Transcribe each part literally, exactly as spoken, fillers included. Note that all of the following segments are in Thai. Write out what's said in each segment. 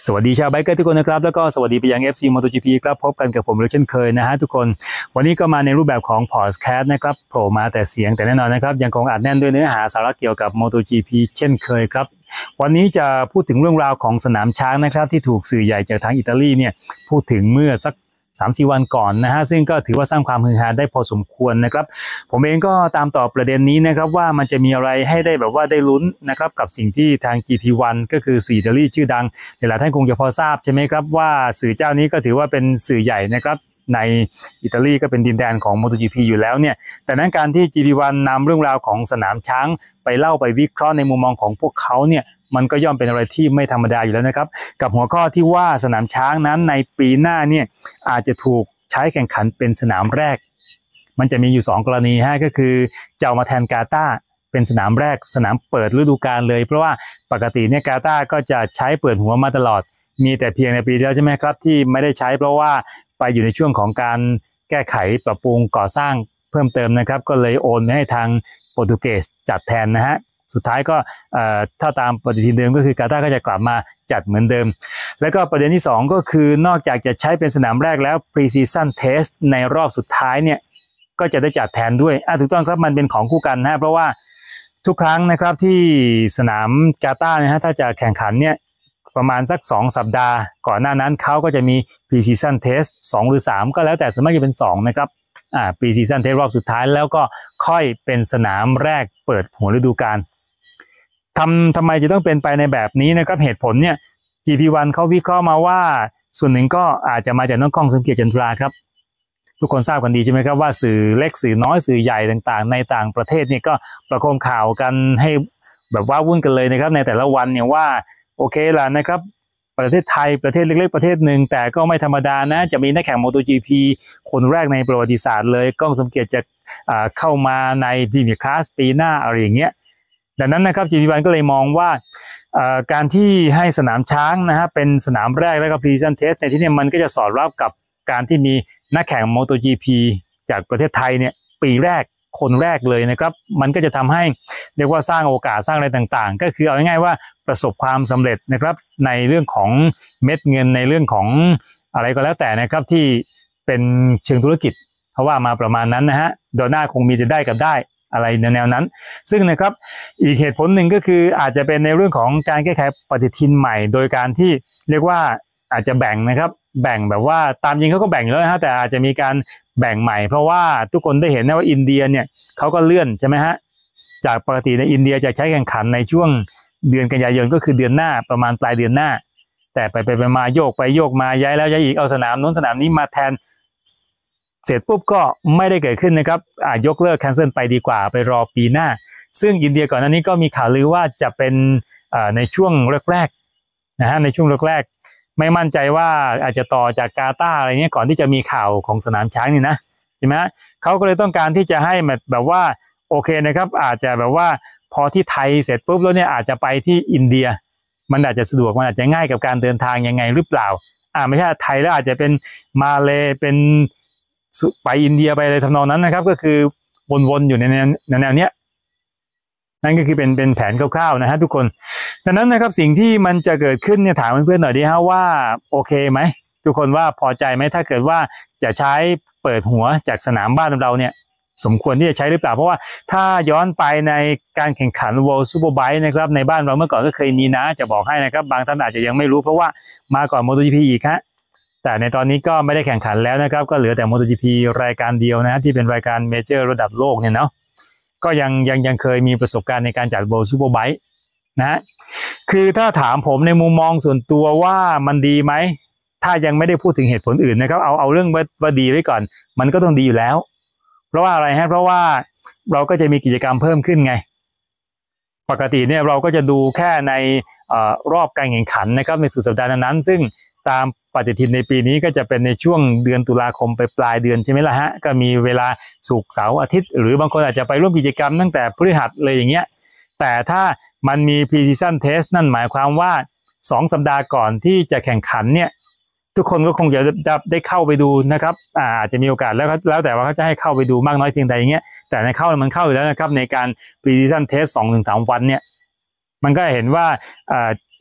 สวัสดีชาวไบเกอร์ทุกคนนะครับแล้วก็สวัสดีไปยัง เอฟ ซี MotoGP ครับพบกันกับผมเช่นเคยนะฮะทุกคนวันนี้ก็มาในรูปแบบของพอดแคสต์นะครับโผล่มาแต่เสียงแต่แน่นอนนะครับยังคงอัดแน่นด้วยเนื้อหาสาระเกี่ยวกับ MotoGP เช่นเคยครับวันนี้จะพูดถึงเรื่องราวของสนามช้างนะครับที่ถูกสื่อใหญ่จากทางอิตาลีเนี่ยพูดถึงเมื่อสักสามสี่ วันก่อนนะฮะซึ่งก็ถือว่าสร้างความฮือฮาได้พอสมควรนะครับผมเองก็ตามต่อประเด็นนี้นะครับว่ามันจะมีอะไรให้ได้แบบว่าได้ลุ้นนะครับกับสิ่งที่ทาง จี พี วัน ก็คือสื่ออิตาลีชื่อดังหลายท่านคงจะพอทราบใช่ไหมครับว่าสื่อเจ้านี้ก็ถือว่าเป็นสื่อใหญ่นะครับในอิตาลีก็เป็นดินแดนของ MotoGP อยู่แล้วเนี่ยแต่นั้นการที่ จี พี วัน นำเรื่องราวของสนามช้างไปเล่าไปวิเคราะห์ในมุมมองของพวกเขาเนี่ยมันก็ย่อมเป็นอะไรที่ไม่ธรรมดาอยู่แล้วนะครับกับหัวข้อที่ว่าสนามช้างนั้นในปีหน้าเนี่ยอาจจะถูกใช้แข่งขันเป็นสนามแรกมันจะมีอยู่สองกรณีฮะก็คือจะเอามาแทนกาตาร์เป็นสนามแรกสนามเปิดฤดูกาลเลยเพราะว่าปกติเนี่ยกาตาร์ก็จะใช้เปิดหัวมาตลอดมีแต่เพียงในปีเดียวใช่ไหมครับที่ไม่ได้ใช้เพราะว่าไปอยู่ในช่วงของการแก้ไขปรับปรุงก่อสร้างเพิ่มเติมนะครับก็เลยโอนให้ทางโปรตุเกสจัดแทนนะฮะสุดท้ายก็ถ้าตามปฏิทินเดิมก็คือกาตาร์ก็จะกลับมาจัดเหมือนเดิมแล้วก็ประเด็นที่สองก็คือนอกจากจะใช้เป็นสนามแรกแล้ว Pre-season Test ในรอบสุดท้ายเนี่ยก็จะได้จัดแทนด้วยอ่ะถูกต้องครับมันเป็นของคู่กันนะเพราะว่าทุกครั้งนะครับที่สนามกาตาร์นะฮะถ้าจะแข่งขันเนี่ยประมาณสักสองสัปดาห์ก่อนหน้านั้นเขาก็จะมี Pre-season Test สองหรือสามก็แล้วแต่ส่วนมากจะเป็นสองนะครับอ่า Pre-season Test รอบสุดท้ายแล้วก็ค่อยเป็นสนามแรกเปิดหัวฤดูกาลทำทำไมจะต้องเป็นไปในแบบนี้นะครับเหตุผลเนี่ย จี พี วัน เขาวิเคราะห์มาว่าส่วนหนึ่งก็อาจจะมาจากน้องกล้องสมเกียรติจันทราครับทุกคนทราบกันดีใช่ไหมครับว่าสื่อเล็กสื่อน้อยสื่อใหญ่ต่างๆในต่างประเทศเนี่ยก็ประโคมข่าวกันให้แบบว่าวุ่นกันเลยนะครับในแต่ละวันเนี่ยว่าโอเคล่ะนะครับประเทศไทยประเทศเล็กๆประเทศหนึ่งแต่ก็ไม่ธรรมดานะจะมีนักแข่ง MotoGP คนแรกในประวัติศาสตร์เลยกล้องสมเกียรติจะเข้ามาในพรีเมียร์คลาสปีหน้าอะไรอย่างเงี้ยดังนั้นนะครับ จี พี วัน ก็เลยมองว่าการที่ให้สนามช้างนะฮะเป็นสนามแรกแล้วก็ Pre-season Test ในที่นี้มันก็จะสอดรับกับการที่มีนักแข่ง MotoGP จากประเทศไทยเนี่ยปีแรกคนแรกเลยนะครับมันก็จะทำให้เรียกว่าสร้างโอกาสสร้างอะไรต่างๆก็คือเอาง่ายๆว่าประสบความสำเร็จนะครับในเรื่องของเม็ดเงินในเรื่องของอะไรก็แล้วแต่นะครับที่เป็นเชิงธุรกิจเพราะว่ามาประมาณนั้นนะฮะโดยหน้าคงมีจะได้กับได้อะไรในแนวนั้นซึ่งนะครับอีกเหตุผลหนึ่งก็คืออาจจะเป็นในเรื่องของการแก้ไขปฏิทินใหม่โดยการที่เรียกว่าอาจจะแบ่งนะครับแบ่งแบบว่าตามจริงเขาก็แบ่งอยู่แล้วนะฮะแต่อาจจะมีการแบ่งใหม่เพราะว่าทุกคนได้เห็นนะว่าอินเดียเนี่ยเขาก็เลื่อนใช่ไหมฮะจากปกติในอินเดียจะใช้แข่งขันในช่วงเดือนกันยายนก็คือเดือนหน้าประมาณปลายเดือนหน้าแต่ไปไปไปมาโยกไปโยกมาย้ายแล้วย้ายอีกเอาสนามโน้นสนามนี้มาแทนเสร็จปุ๊บก็ไม่ได้เกิดขึ้นนะครับอ่ายกเลิกแคนเซิลไปดีกว่าไปรอปีหน้าซึ่งอินเดียก่อนหน้านี้ก็มีข่าวลือว่าจะเป็นอ่าในช่วงแรกๆนะฮะในช่วงแรกๆไม่มั่นใจว่าอาจจะต่อจากกาตาร์อะไรเงี้ยก่อนที่จะมีข่าวของสนามช้างนี่นะใช่ไหมเขาก็เลยต้องการที่จะให้แบบว่าโอเคนะครับอาจจะแบบว่าพอที่ไทยเสร็จปุ๊บแล้วเนี่ยอาจจะไปที่อินเดียมันอาจจะสะดวกมันอาจจะง่ายกับการเดินทางยังไงหรือเปล่าอ่าไม่ใช่ไทยแล้วอาจจะเป็นมาเลเป็นไปอินเดียไปอะไรทำนองนั้นนะครับก็คือวนๆอยู่ในแนวในแนวเนี้ยนั่นก็คือเป็นเป็นแผนคร่าวๆนะฮะทุกคนดังนั้นนะครับสิ่งที่มันจะเกิดขึ้นเนี่ยถามเพื่อนๆหน่อยดีฮะว่าโอเคไหมทุกคนว่าพอใจไหมถ้าเกิดว่าจะใช้เปิดหัวจากสนามบ้านเราเนี่ยสมควรที่จะใช้หรือเปล่าเพราะว่าถ้าย้อนไปในการแข่งขัน World Superbike นะครับในบ้านเราเมื่อก่อนก็เคยมีนะจะบอกให้นะครับบางท่านอาจจะยังไม่รู้เพราะว่ามาก่อน MotoGP อีกฮะแต่ในตอนนี้ก็ไม่ได้แข่งขันแล้วนะครับก็เหลือแต่ MotoGP รายการเดียวนะที่เป็นรายการเมเจอร์ระดับโลกเนี่ยเนาะก็ยังยังยังเคยมีประสบการณ์ในการจัด World Superbike นะฮะคือถ้าถามผมในมุมมองส่วนตัวว่ามันดีไหมถ้ายังไม่ได้พูดถึงเหตุผลอื่นนะครับเอาเอาเรื่องว่าดีไว้ก่อนมันก็ต้องดีอยู่แล้วเพราะว่าอะไรฮะเพราะว่าเราก็จะมีกิจกรรมเพิ่มขึ้นไงปกติเนี่ยเราก็จะดูแค่ในเอ่อรอบการแข่งขันนะครับในสุดสัปดาห์นั้นซึ่งตามปฏิทินในปีนี้ก็จะเป็นในช่วงเดือนตุลาคมไปปลายเดือนใช่ไหมล่ะฮะก็มีเวลาศุกร์เสาร์อาทิตย์หรือบางคนอาจจะไปร่วมกิจกรรมตั้งแต่พฤหัสเลยอย่างเงี้ยแต่ถ้ามันมี Pre-season Test นั่นหมายความว่าสองสัปดาห์ก่อนที่จะแข่งขันเนี่ยทุกคนก็คงจะได้เข้าไปดูนะครับอาจจะมีโอกาสแล้วแล้วแต่ว่าเขาจะให้เข้าไปดูมากน้อยเพียงใดอย่างเงี้ยแต่ในเข้ามันเข้าอยู่แล้วนะครับในการ Pre-season Test สองถึงสาม วันเนี่ยมันก็เห็นว่า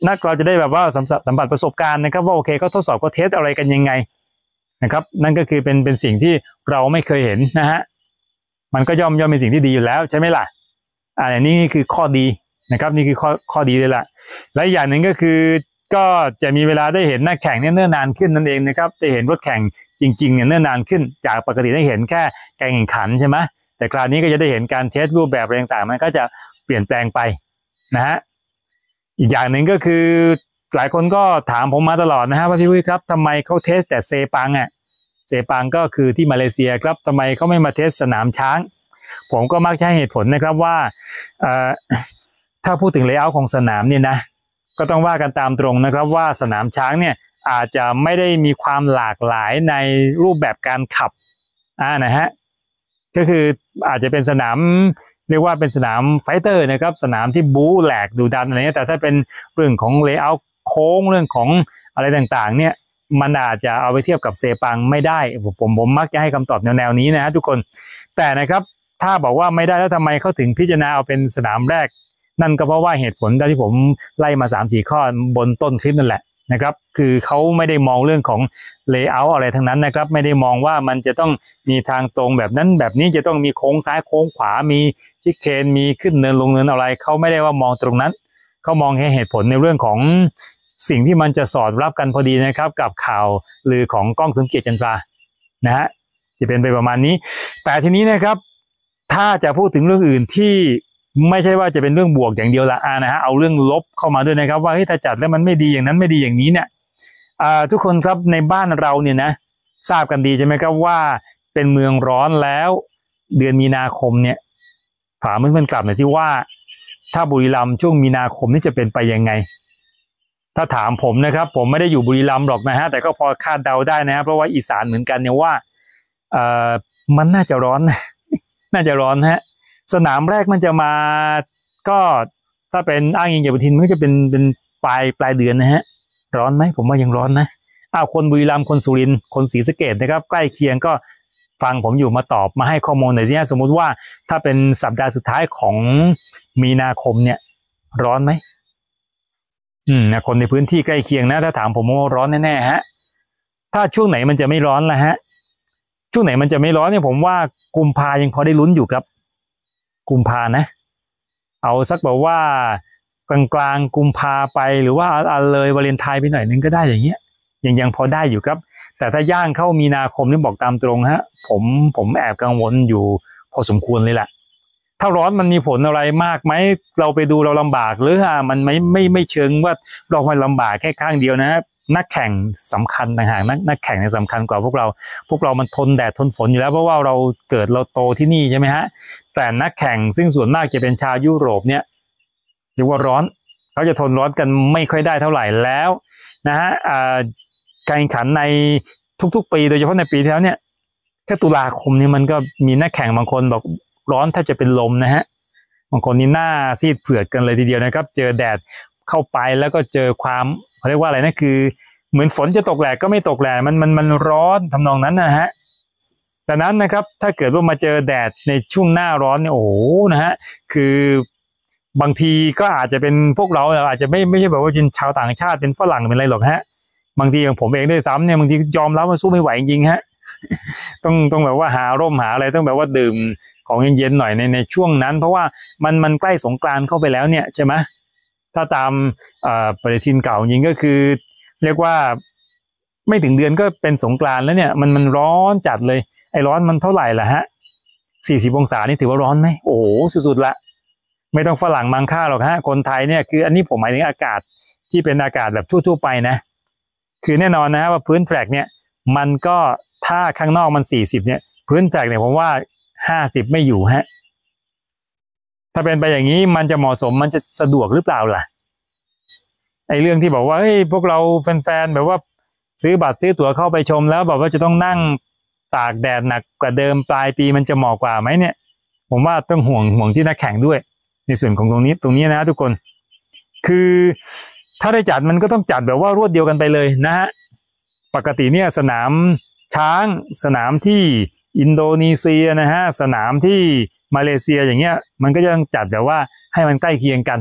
นักเราจะได้แบบว่าสัมผัสประสบการณ์นะครับว่าโอเคเขาทดสอบเขาเทสอะไรกันยังไงนะครับนั่นก็คือเป็นเป็นสิ่งที่เราไม่เคยเห็นนะฮะมันก็ย่อมย่อมเป็นสิ่งที่ดีอยู่แล้วใช่ไหมล่ะอ่านี่คือข้อดีนะครับนี่คือข้อข้อดีเลยล่ะและอย่างหนึ่งก็คือก็จะมีเวลาได้เห็นนักแข่งเนี่ยเนิ่นนานขึ้นนั่นเองนะครับได้เห็นรถแข่งจริงๆเนี่ยเนิ่นนานขึ้นจากปกติได้เห็นแค่การแข่งขันใช่ไหมแต่คราวนี้ก็จะได้เห็นการเทสรูปแบบอะไรต่างๆมันก็จะเปลี่ยนแปลงไปนะฮะอีกอย่างหนึ่งก็คือหลายคนก็ถามผมมาตลอดนะฮะว่าพี่วุ้ยครับทำไมเขาเทสแต่เซปังอ่ะเซปังก็คือที่มาเลเซียครับทำไมเขาไม่มาเทสสนามช้างผมก็มักจะให้เหตุผลนะครับว่าเอ่อถ้าพูดถึงเลเยอร์ของสนามเนี่ยนะก็ต้องว่ากันตามตรงนะครับว่าสนามช้างเนี่ยอาจจะไม่ได้มีความหลากหลายในรูปแบบการขับอ่านะฮะก็คืออาจจะเป็นสนามเรียกว่าเป็นสนามไฟเตอร์นะครับสนามที่บู๊แหลกดุดันอะไรเงี้ยแต่ถ้าเป็นเรื่องของเลเยอร์โค้งเรื่องของอะไรต่างๆเนี่ยมันอาจจะเอาไปเทียบกับเซปังไม่ได้ผมผมมักจะให้คำตอบแนวๆนี้นะฮะทุกคนแต่นะครับถ้าบอกว่าไม่ได้แล้วทำไมเขาถึงพิจารณาเอาเป็นสนามแรกนั่นก็เพราะว่าเหตุผลที่ผมไล่มา สามสี่ ข้อบนต้นคลิปนั่นแหละนะครับคือเขาไม่ได้มองเรื่องของเลเยอร์อะไรทั้งนั้นนะครับไม่ได้มองว่ามันจะต้องมีทางตรงแบบนั้นแบบนี้จะต้องมีโค้งซ้ายโค้งขวามีชิคเคนมีขึ้นเนินลงเนินอะไรเขาไม่ได้ว่ามองตรงนั้นเขามองแค่เหตุผลในเรื่องของสิ่งที่มันจะสอดรับกันพอดีนะครับกับข่าวลือของก้องสมเกียรติจันทรานะฮะจะเป็นไปประมาณนี้แต่ทีนี้นะครับถ้าจะพูดถึงเรื่องอื่นที่ไม่ใช่ว่าจะเป็นเรื่องบวกอย่างเดียวละอ่านะฮะเอาเรื่องลบเข้ามาด้วยนะครับว่าถ้าจัดแล้วมันไม่ดีอย่างนั้นไม่ดีอย่างนี้เนี่ยอ่าทุกคนครับในบ้านเราเนี่ยนะทราบกันดีใช่ไหมครับว่าเป็นเมืองร้อนแล้วเดือนมีนาคมเนี่ยถามเพื่อนๆกลับหน่อยสิว่าถ้าบุรีรัมย์ช่วงมีนาคมนี่จะเป็นไปยังไงถ้าถามผมนะครับผมไม่ได้อยู่บุรีรัมย์หรอกนะฮะแต่ก็พอคาดเดาได้นะเพราะว่าอีสานเหมือนกันเนี่ยว่าเอ่อมันน่าจะร้อนน่าจะร้อนฮะสนามแรกมันจะมาก็ถ้าเป็นอ้างอิงจากปทินมันก็จะเป็นเป็นปลายปลายเดือนนะฮะร้อนไหมผมว่ายังร้อนนะอ้าวคนบุรีรัมย์คนสุรินทร์คนศรีสะเกษนะครับใกล้เคียงก็ฟังผมอยู่มาตอบมาให้ข้อมูลหน่อยสิฮะสมมุติว่าถ้าเป็นสัปดาห์สุดท้ายของมีนาคมเนี่ยร้อนไหมอืมคนในพื้นที่ใกล้เคียงนะถ้าถามผมว่าร้อนแน่ๆฮะถ้าช่วงไหนมันจะไม่ร้อนล่ะฮะช่วงไหนมันจะไม่ร้อนเนี่ยผมว่ากุมภายังพอได้ลุ้นอยู่ครับกุมภานะเอาสักแบบว่ากลางกลางกุมภาไปหรือว่าเอาเลยวาเลนไทน์ไปหน่อยนึงก็ได้อย่างเงี้ยยังยังพอได้อยู่ครับแต่ถ้าย่างเข้ามีนาคมนี่บอกตามตรงฮะผมผมแอบกังวลอยู่พอสมควรเลยแหละถ้าร้อนมันมีผลอะไรมากไหมเราไปดูเราลำบากหรืออ่ามันไม่ไม่ไม่เชิงว่าเราไม่ลำบากแค่ข้างเดียวนะนักแข่งสำคัญต่างหากนักนักแข่งเนี่ยสำคัญกว่าพวกเราพวกเรามันทนแดดทนฝนอยู่แล้วเพราะว่าเราเกิดเราโตที่นี่ใช่ไหมฮะแต่นักแข่งซึ่งส่วนมากจะเป็นชาวยุโรปเนี่ยเรียกว่าร้อนเขาจะทนร้อนกันไม่ค่อยได้เท่าไหร่แล้วนะฮะการแข่งขันในทุกๆปีโดยเฉพาะในปีที่แล้วเนี่ยแค่ตุลาคมนี่มันก็มีนักแข่งบางคนบอกร้อนแทบจะเป็นลมนะฮะบางคนนี่หน้าซีดเผือดกันเลยทีเดียวนะครับเจอแดดเข้าไปแล้วก็เจอความเขาเรียกว่าอะไรนะคือเหมือนฝนจะตกแหลกก็ไม่ตกแหลกมันมันมันร้อนทำนองนั้นนะฮะแต่นั้นนะครับถ้าเกิดว่ามาเจอแดดในช่วงหน้าร้อนเนี่ยโอ้โหนะฮะคือบางทีก็อาจจะเป็นพวกเราอาจจะไม่ไม่ใช่แบบว่าเป็นชาวต่างชาติเป็นฝรั่งเป็นอะไรหรอกฮะบางทีอย่างผมเองด้วยซ้ำเนี่ยบางทียอมรับว่าสู้ไม่ไหวจริงฮะต้องต้องแบบว่าหาร่มหาอะไรต้องแบบว่าดื่มของเย็นๆหน่อยในในช่วงนั้นเพราะว่ามันมันใกล้สงกรานต์เข้าไปแล้วเนี่ยใช่ไหมถ้าตามปฏิทินเก่าจริงก็คือเรียกว่าไม่ถึงเดือนก็เป็นสงกรานต์แล้วเนี่ยมันมันร้อนจัดเลยไอ้ร้อนมันเท่าไหร่ล่ะฮะสี่สิบองศานี่ถือว่าร้อนไหมโอ้โหสุดๆละไม่ต้องฝรั่งมังค่าหรอกฮะคนไทยเนี่ยคืออันนี้ผมหมายถึงอากาศที่เป็นอากาศแบบทั่วๆไปนะคือแน่นอนนะว่าพื้นแทร็กเนี่ยมันก็ถ้าข้างนอกมันสี่สิบเนี่ยพื้นแทร็กเนี่ยผมว่าห้าสิบไม่อยู่ฮะถ้าเป็นไปอย่างนี้มันจะเหมาะสมมันจะสะดวกหรือเปล่าล่ะไอ้เรื่องที่บอกว่าเฮ้ยพวกเราแฟนๆแบบว่าซื้อบัตรซื้อตั๋วเข้าไปชมแล้วบอกว่าจะต้องนั่งตากแดดหนักกว่าเดิมปลายปีมันจะเหมาะกว่าไหมเนี่ยผมว่าต้องห่วงห่วงที่นักแข่งด้วยในส่วนของตรงนี้ตรงนี้นะทุกคนคือถ้าได้จัดมันก็ต้องจัดแบบว่ารวดเดียวกันไปเลยนะฮะปกติเนี่ยสนามช้างสนามที่อินโดนีเซียนะฮะสนามที่มาเลเซียอย่างเงี้ยมันก็จะต้องจัดแบบว่าให้มันใกล้เคียงกัน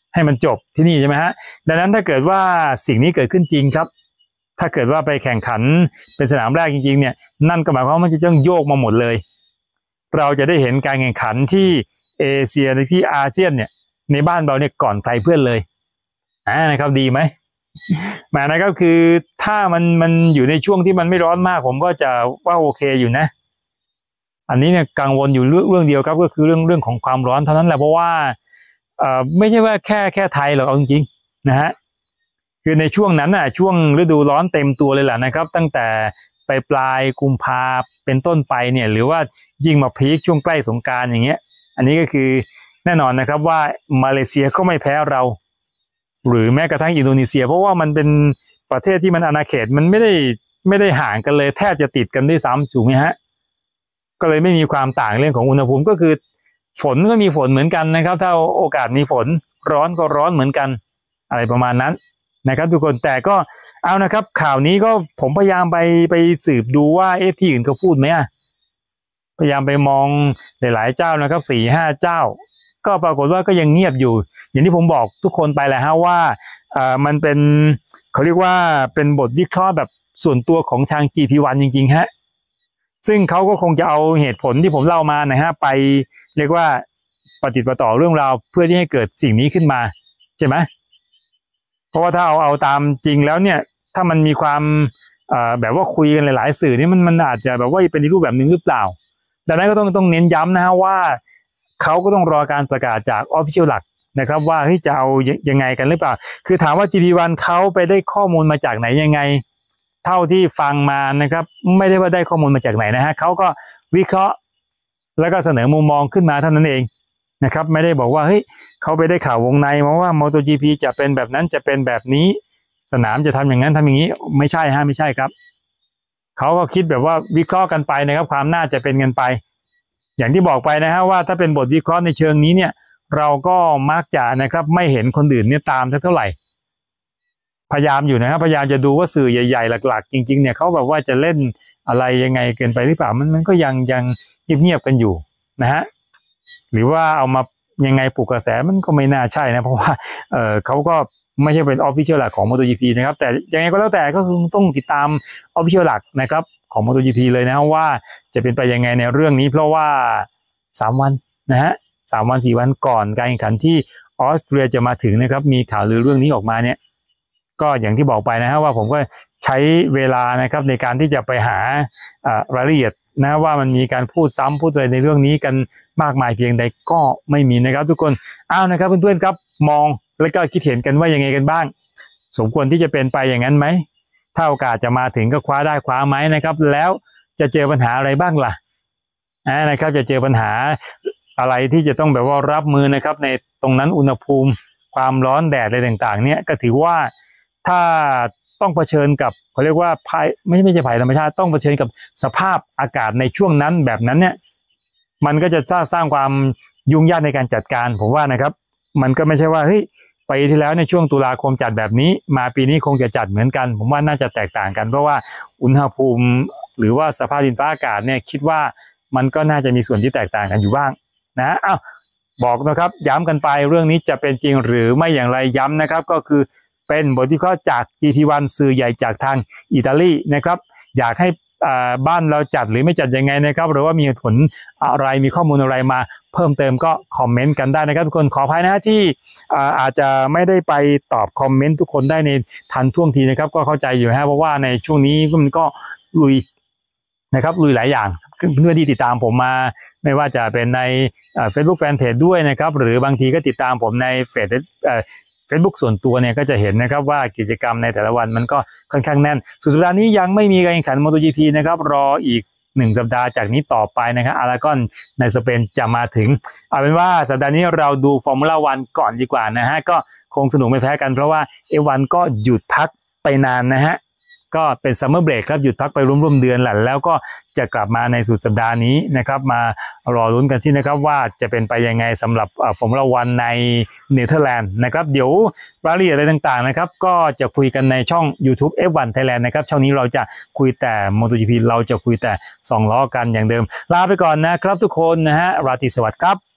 ให้มันจบที่นี่ใช่ไหมฮะดังนั้นถ้าเกิดว่าสิ่งนี้เกิดขึ้นจริงครับถ้าเกิดว่าไปแข่งขันเป็นสนามแรกจริงๆเนี่ยนั่นก็หมายความว่ามันจะต้องโยกมาหมดเลยเราจะได้เห็นการแข่งขันที่เอเชียหรือที่อาเซียนเนี่ยในบ้านเราเนี่ยก่อนใครเพื่อนเลยอ่านะครับดีไหมหมายนะครับคือถ้ามันมันอยู่ในช่วงที่มันไม่ร้อนมากผมก็จะว่าโอเคอยู่นะอันนี้เนี่ยกังวลอยู่เรื่องเรื่องเดียวครับก็คือเรื่องเรื่องของความร้อนเท่านั้นแหละเพราะว่าเอ่อไม่ใช่ว่าแค่แค่ไทยหรอกเอาจริงๆนะฮะคือในช่วงนั้นน่ะช่วงฤดูร้อนเต็มตัวเลยแหละนะครับตั้งแต่ไปปลายกุมภาเป็นต้นไปเนี่ยหรือว่ายิ่งมาพีคช่วงใกล้สงกรานต์อย่างเงี้ยอันนี้ก็คือแน่นอนนะครับว่ามาเลเซียก็ไม่แพ้เราหรือแม้กระทั่งอินโดนีเซียเพราะว่ามันเป็นประเทศที่มันอาณาเขตมันไม่ได้ไม่ได้ห่างกันเลยแทบจะติดกันด้วยซ้ำถูกไหมฮะก็เลยไม่มีความต่างเรื่องของอุณหภูมิก็คือฝนก็มีฝนเหมือนกันนะครับถ้าโอกาสมีฝนร้อนก็ร้อนเหมือนกันอะไรประมาณนั้นนะครับทุกคนแต่ก็เอานะครับข่าวนี้ก็ผมพยายามไปไปสืบดูว่าเอฟที่อื่นเขาพูดไหมอ่ะพยายามไปมองหลายๆเจ้านะครับสี่ห้าเจ้าก็ปรากฏว่าก็ยังเงียบอยู่อย่างที่ผมบอกทุกคนไปแหละฮะว่าอ่ามันเป็นเขาเรียกว่าเป็นบทวิเคราะห์แบบส่วนตัวของทาง จี พี วัน จริงๆฮะซึ่งเขาก็คงจะเอาเหตุผลที่ผมเล่ามานะฮะไปเรียกว่าปฏิบัติต่อเรื่องราวเพื่อที่ให้เกิดสิ่งนี้ขึ้นมาใช่ไหมเพราะว่าถ้าเอาเอาตามจริงแล้วเนี่ยถ้ามันมีความแบบว่าคุยกันหลายๆสื่อนี่มันมันอาจจะแบบว่าเป็นรูปแบบหนึ่งหรือเปล่าดังนั้นก็ต้องต้องเน้นย้ำนะฮะว่าเขาก็ต้องรอการประกาศจาก Official หลักนะครับว่าเฮ้ยจะเอายังไงกันหรือเปล่าคือถามว่า จี พี วัน เขาไปได้ข้อมูลมาจากไหนยังไงเท่าที่ฟังมานะครับไม่ได้ว่าได้ข้อมูลมาจากไหนนะฮะเขาก็วิเคราะห์แล้วก็เสนอมุมมองขึ้นมาเท่านั้นเองนะครับไม่ได้บอกว่าเฮ้ยเขาไปได้ข่าววงในมาว่า MotoGP จะเป็นแบบนั้นจะเป็นแบบนี้สนามจะทำอย่างนั้นทำอย่างนี้ไม่ใช่ฮะไม่ใช่ครับเขาก็คิดแบบว่าวิเคราะห์กันไปนะครับความน่าจะเป็นกันไปอย่างที่บอกไปนะฮะว่าถ้าเป็นบทวิเคราะห์ในเชิงนี้เนี่ยเราก็มักจะนะครับไม่เห็นคนอื่นเนี่ยตามเท่าไหร่พยายามอยู่นะครับพยายามจะดูว่าสื่อใหญ่ๆหลักๆจริงๆเนี่ยเขาแบบว่าจะเล่นอะไรยังไงเกินไปหรือเปล่ามันมันก็ยังยังเงียบๆกันอยู่นะฮะหรือว่าเอามายังไงปลุกกระแสมันก็ไม่น่าใช่นะเพราะว่าเออเขาก็ไม่ใช่เป็น Official หลักของ MotoGP นะครับแต่ยังไงก็แล้วแต่ก็คือต้องติดตาม Official หลักนะครับของ MotoGP เลยนะว่าจะเป็นไปยังไงในเรื่องนี้เพราะว่าสามวันนะฮะสามวันสี่วันก่อนการแข่งขันที่ออสเตรียจะมาถึงนะครับมีข่าวลือเรื่องนี้ออกมาเนี่ยก็อย่างที่บอกไปนะฮะว่าผมก็ใช้เวลานะครับในการที่จะไปหารายละเอียดนะว่ามันมีการพูดซ้ำพูดอะไรในเรื่องนี้กันมากมายเพียงใดก็ไม่มีนะครับทุกคนอ้าวนะครับเพื่อนๆครับมองแล้วก็คิดเห็นกันว่ายังไงกันบ้างสมควรที่จะเป็นไปอย่างนั้นไหมถ้าโอกาสจะมาถึงก็คว้าได้คว้าไหมนะครับแล้วจะเจอปัญหาอะไรบ้างล่ะนะครับจะเจอปัญหาอะไรที่จะต้องแบบว่ารับมือนะครับในตรงนั้นอุณหภูมิความร้อนแดดอะไรต่างๆเนี่ยก็ถือว่าถ้าต้องเผชิญกับเขาเรียกว่าภัยไม่ไม่ใช่ภัยธรรมชาติต้องเผชิญกับสภาพอากาศในช่วงนั้นแบบนั้นเนี่ยมันก็จะสร้างสร้างความยุ่งยากในการจัดการผมว่านะครับมันก็ไม่ใช่ว่าเฮ้ยปีที่แล้วในช่วงตุลาคมจัดแบบนี้มาปีนี้คงจะจัดเหมือนกันผมว่าน่าจะแตกต่างกันเพราะว่าอุณหภูมิหรือว่าสภาพดินฟ้าอากาศเนี่ยคิดว่ามันก็น่าจะมีส่วนที่แตกต่างกันอยู่บ้างนะอ้าวบอกนะครับย้ำกันไปเรื่องนี้จะเป็นจริงหรือไม่อย่างไรย้ำนะครับก็คือเป็นบทวิเคราะห์จาก จี พี วัน สื่อใหญ่จากทางอิตาลีนะครับอยากให้บ้านเราจัดหรือไม่จัดยังไงนะครับหรือว่ามีผลอะไรมีข้อมูลอะไรมาเพิ่มเติมก็คอมเมนต์กันได้นะครับทุกคนขออภัยนะที่อาจจะไม่ได้ไปตอบคอมเมนต์ทุกคนได้ในทันท่วงทีนะครับก็เข้าใจอยู่ฮะเพราะว่าในช่วงนี้มันก็ลุยนะครับลุยหลายอย่างเพื่อนที่ติดตามผมมาไม่ว่าจะเป็นในเฟซบุ๊กแฟนเพจด้วยนะครับหรือบางทีก็ติดตามผมในเฟซเฟซบุ๊กส่วนตัวเนี่ยก็จะเห็นนะครับว่ากิจกรรมในแต่ละวันมันก็ค่อนข้างแน่นสุดสัปดาห์นี้ยังไม่มีการแข่งขัน MotoGP นะครับรออีกหนึ่งสัปดาห์จากนี้ต่อไปนะครับอารากอนในสเปนจะมาถึงเอาเป็นว่าสัปดาห์นี้เราดูฟอร์มูล่าวันก่อนดีกว่านะฮะก็คงสนุกไม่แพ้กันเพราะว่า เอ วัน ก็หยุดพักไปนานนะฮะก็เป็นซัมเมอร์เบรกครับหยุดพักไปร่วมๆเดือนแหละแล้วก็จะกลับมาในสุดสัปดาห์นี้นะครับมารอลุ้นกันที่นะครับว่าจะเป็นไปยังไงสำหรับฟอร์มูล่าวันในเนเธอร์แลนด์นะครับเดี๋ยวรายละเอียดอะไรต่างๆนะครับก็จะคุยกันในช่อง YouTube เอฟ วัน Thailand นะครับช่องนี้เราจะคุยแต่ MotoGP เราจะคุยแต่สองล้อกันอย่างเดิมลาไปก่อนนะครับทุกคนนะฮะราตรีสวัสดิ์ครับ